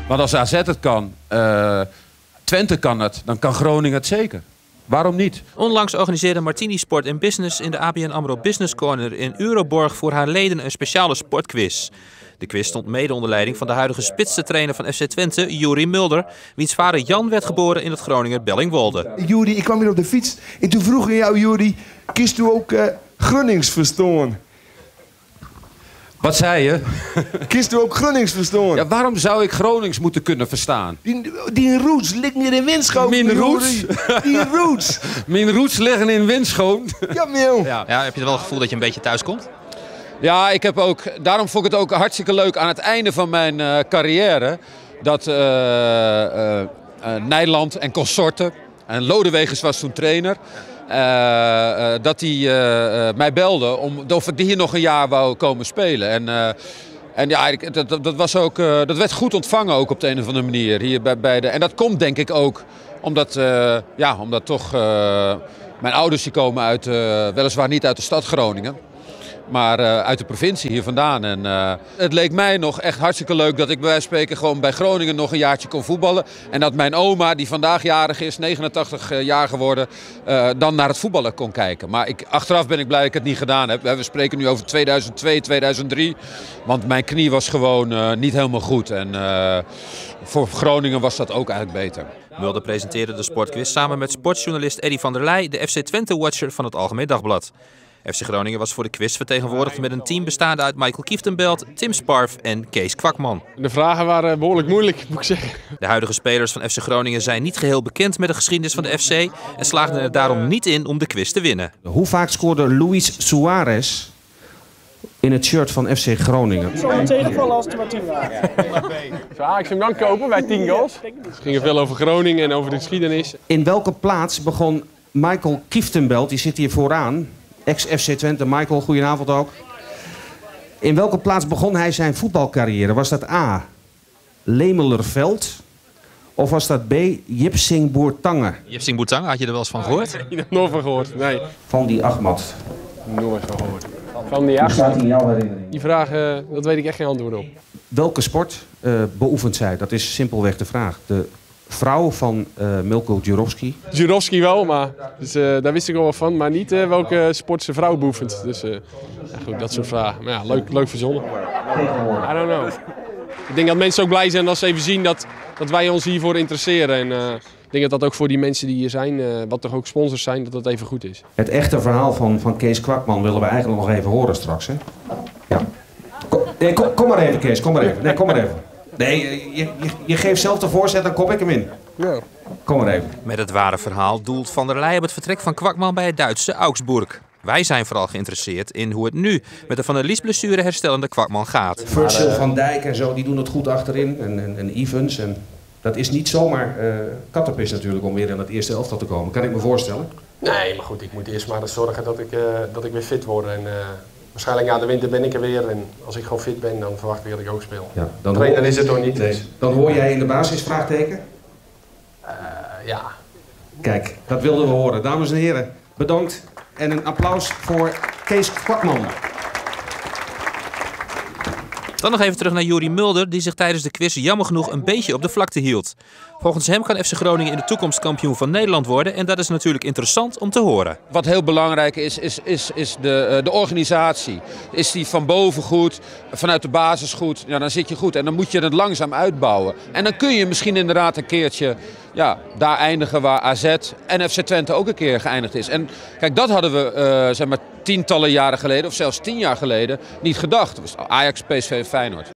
Want als AZ het kan, Twente kan het, dan kan Groningen het zeker. Waarom niet? Onlangs organiseerde Martini Sport & Business in de ABN AMRO Business Corner in Euroborg voor haar leden een speciale sportquiz. De quiz stond mede onder leiding van de huidige spitsentrainer van FC Twente, Juri Mulder, wiens vader Jan werd geboren in het Groninger Bellingwolde. Juri, ik kwam hier op de fiets en toen vroeg ik jou, Juri, kiest u ook Grunnings verstaan? Wat zei je? Kiest u ook Grunnings verstaan? Ja, waarom zou ik Gronings moeten kunnen verstaan? Die roots ligt niet in Winschoten. Mijn roots? Die roots. Mijn roots liggen in Winschoten. Ja, meeuw. Ja, heb je er wel het gevoel dat je een beetje thuis komt? Ja, daarom vond ik het ook hartstikke leuk aan het einde van mijn carrière. Dat Nijland en consorten, en Lodewegers was toen trainer, dat hij mij belde of ik hier nog een jaar wou komen spelen. En ja, dat werd goed ontvangen ook op de een of andere manier. Hier en dat komt denk ik ook omdat toch mijn ouders die komen uit, weliswaar niet uit de stad Groningen, maar uit de provincie hier vandaan. En het leek mij nog echt hartstikke leuk dat ik bij wijze van spreken gewoon bij Groningen nog een jaartje kon voetballen. En dat mijn oma, die vandaag jarig is, 89 jaar geworden, dan naar het voetballen kon kijken. Maar achteraf ben ik blij dat ik het niet gedaan heb. We spreken nu over 2002, 2003. Want mijn knie was gewoon niet helemaal goed. En voor Groningen was dat ook eigenlijk beter. Mulder presenteerde de sportquiz samen met sportjournalist Eddy van der Leij, de FC Twente-watcher van het Algemeen Dagblad. FC Groningen was voor de quiz vertegenwoordigd met een team bestaande uit Michael Kieftenbelt, Tim Sparf en Kees Kwakman. De vragen waren behoorlijk moeilijk, moet ik zeggen. De huidige spelers van FC Groningen zijn niet geheel bekend met de geschiedenis van de FC en slaagden er daarom niet in om de quiz te winnen. Hoe vaak scoorde Luis Suarez in het shirt van FC Groningen? Het zal een tegenvallen als het er maar 10 waren. Zou Ajax hem dan kopen bij 10 goals? Het ging veel over Groningen en over de geschiedenis. In welke plaats begon Michael Kieftenbelt, die zit hier vooraan, ex-FC Twente, Michael, goedenavond ook. In welke plaats begon hij zijn voetbalcarrière? Was dat A, Lemelerveld, of was dat B, Jipsingboertange? Jipsingboertange, had je er wel eens van gehoord? Ik heb er nooit van gehoord, nee. Van die Ahmad. Nooit van gehoord. Van die Hoe staat in jouw herinnering? Die vraag, dat weet ik echt geen antwoord op. Welke sport beoefent zij? Dat is simpelweg de vraag. De vrouw van Milko Jurovski. Jurovski wel, maar dus, daar wist ik al wel van. Maar niet welke sport zijn vrouw beoefent. Dus ja, goed, dat soort vragen. Maar ja, leuk verzonnen. I don't know. Ik denk dat mensen ook blij zijn als ze even zien dat wij ons hiervoor interesseren. En ik denk dat dat ook voor die mensen die hier zijn, wat toch ook sponsors zijn, dat dat even goed is. Het echte verhaal van Kees Kwakman willen we eigenlijk nog even horen straks. Hè? Ja. Kom maar even, Kees. Kom maar even. Nee, kom maar even. Nee, je geeft zelf de voorzet, dan kop ik hem in. Ja. Kom maar even. Met het ware verhaal doelt Van der Leij op het vertrek van Kwakman bij het Duitse Augsburg. Wij zijn vooral geïnteresseerd in hoe het nu met de Van der Lies-blessure herstellende Kwakman gaat. Virgil van Dijk en zo, die doen het goed achterin. En Evans. En dat is niet zomaar kattenpis natuurlijk om weer in het eerste elftal te komen. Kan ik me voorstellen. Nee, maar goed, ik moet eerst maar zorgen dat ik weer fit word. En waarschijnlijk na de winter ben ik er weer. En als ik gewoon fit ben, dan verwacht ik dat ik ook speel. Ja, Trainer is het toch niet. Nee. Dan hoor jij in de basis vraagteken? Ja. Kijk, dat wilden we horen. Dames en heren, bedankt. En een applaus voor Kees Kwakman. Dan nog even terug naar Juri Mulder, die zich tijdens de quiz jammer genoeg een beetje op de vlakte hield. Volgens hem kan FC Groningen in de toekomst kampioen van Nederland worden en dat is natuurlijk interessant om te horen. Wat heel belangrijk is de organisatie. Is die van boven goed, vanuit de basis goed, ja, dan zit je goed. En dan moet je het langzaam uitbouwen. En dan kun je misschien inderdaad een keertje daar eindigen waar AZ en FC Twente ook een keer geëindigd is. En kijk, dat hadden we zeg maar tientallen jaren geleden, of zelfs 10 jaar geleden, niet gedacht. Dat was Ajax, PSV en Feyenoord.